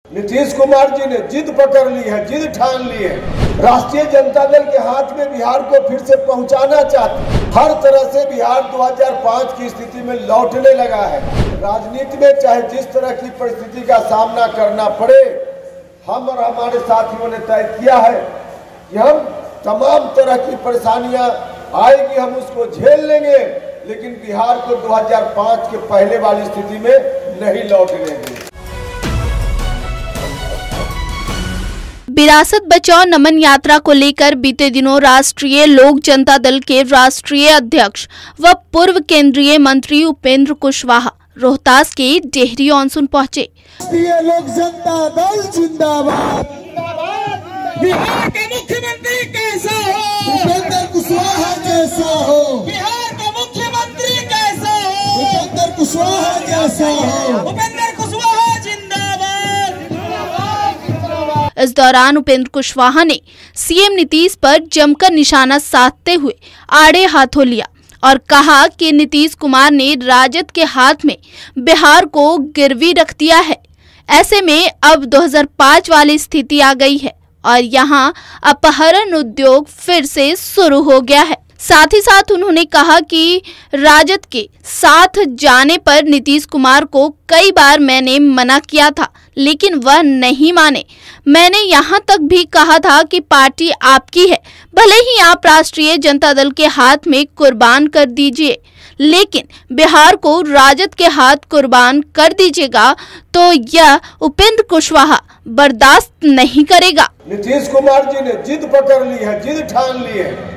नीतीश कुमार जी ने जिद पकड़ ली है, जिद ठान ली है। राष्ट्रीय जनता दल के हाथ में बिहार को फिर से पहुंचाना चाहते, हर तरह से बिहार 2005 की स्थिति में लौटने लगा है। राजनीति में चाहे जिस तरह की परिस्थिति का सामना करना पड़े, हम और हमारे साथियों ने तय किया है कि हम तमाम तरह की परेशानियां आएगी, हम उसको झेल लेंगे, लेकिन बिहार को 2005 के पहले वाली स्थिति में नहीं लौटने देंगे। विरासत बचाओ नमन यात्रा को लेकर बीते दिनों राष्ट्रीय लोक जनता दल के राष्ट्रीय अध्यक्ष व पूर्व केंद्रीय मंत्री उपेंद्र कुशवाहा रोहतास के डेहरी ऑनसून पहुंचे। राष्ट्रीय लोक जनता दल जिंदाबाद। बिहार का मुख्यमंत्री कैसा हो? उपेंद्र कुशवाहा जैसा हो। बिहार का मुख्यमंत्री कैसा हो? उपेंद्र कुशवाहा जैसा हो। उपेंद्र कुशवाहा जिंदाबाद। इस दौरान उपेंद्र कुशवाहा ने सीएम नीतीश पर जमकर निशाना साधते हुए आड़े हाथों लिया और कहा कि नीतीश कुमार ने राजद के हाथ में बिहार को गिरवी रख दिया है। ऐसे में अब 2005 वाली स्थिति आ गई है और यहाँ अपहरण उद्योग फिर से शुरू हो गया है। साथ ही साथ उन्होंने कहा कि राजद के साथ जाने पर नीतीश कुमार को कई बार मैंने मना किया था, लेकिन वह नहीं माने। मैंने यहाँ तक भी कहा था कि पार्टी आपकी है, भले ही आप राष्ट्रीय जनता दल के हाथ में कुर्बान कर दीजिए, लेकिन बिहार को राजद के हाथ कुर्बान कर दीजिएगा तो यह उपेंद्र कुशवाहा बर्दाश्त नहीं करेगा। नीतीश कुमार जी ने जिद पकड़ ली है, जिद ठान ली है।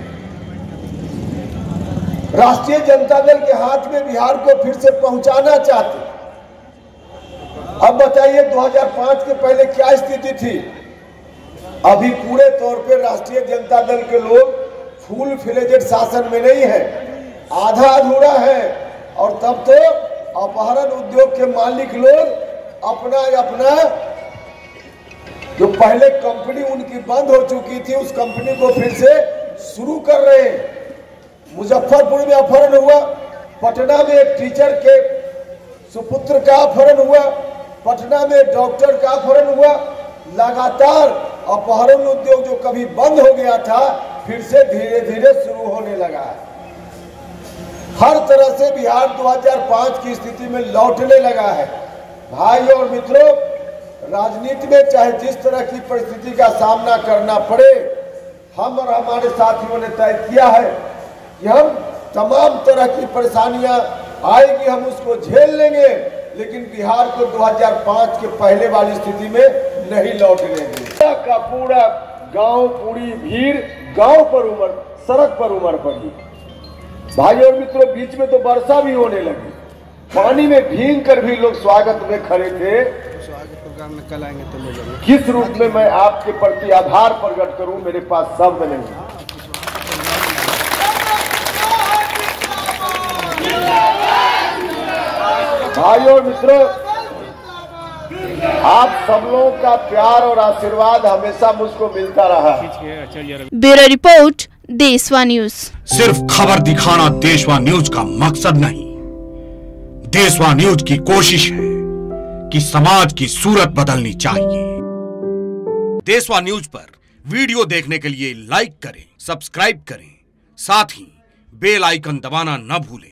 राष्ट्रीय जनता दल के हाथ में बिहार को फिर से पहुंचाना चाहते। अब बताइए 2005 के पहले क्या स्थिति थी? अभी पूरे तौर पे राष्ट्रीय जनता दल के लोग फुल फ्लेजेड शासन में नहीं है, आधा अधूरा है। और तब तो अपहरण उद्योग के मालिक लोग अपना जो पहले कंपनी उनकी बंद हो चुकी थी, उस कंपनी को फिर से शुरू कर रहे हैं। मुजफ्फरपुर में अपहरण हुआ, पटना में एक टीचर के सुपुत्र का अपहरण हुआ, पटना में डॉक्टर का अपहरण हुआ। लगातार अपहरण उद्योग जो कभी बंद हो गया था, फिर से धीरे धीरे शुरू होने लगा है। हर तरह से बिहार 2005 की स्थिति में लौटने लगा है। भाई और मित्रों, राजनीति में चाहे जिस तरह की परिस्थिति का सामना करना पड़े, हम और हमारे साथियों ने तय किया है कि हम तमाम तरह की परेशानियां आएगी, हम उसको झेल लेंगे, लेकिन बिहार को 2005 के पहले वाली स्थिति में नहीं लौटने देंगे। का पूरा गांव, पूरी भीड़ गांव पर उमड़, सड़क पर उमड़ पड़ी। भाई और मित्रों, बीच में तो वर्षा भी होने लगी, पानी में भीग कर भी लोग स्वागत में खड़े थे। प्रोग्राम में कल आएंगे तो ले जाएंगे। किस रूप में मैं आपके प्रति आभार प्रकट करूं, मेरे पास शब्द नहीं। भाइयों और मित्रों, आप सब लोगों का प्यार और आशीर्वाद हमेशा मुझको मिलता रहा। Bureau report, Deshwa news. सिर्फ खबर दिखाना देशवा न्यूज का मकसद नहीं। देशवा न्यूज की कोशिश है कि समाज की सूरत बदलनी चाहिए। देशवा न्यूज पर वीडियो देखने के लिए लाइक करें, सब्सक्राइब करें, साथ ही बेल आइकन दबाना न भूलें।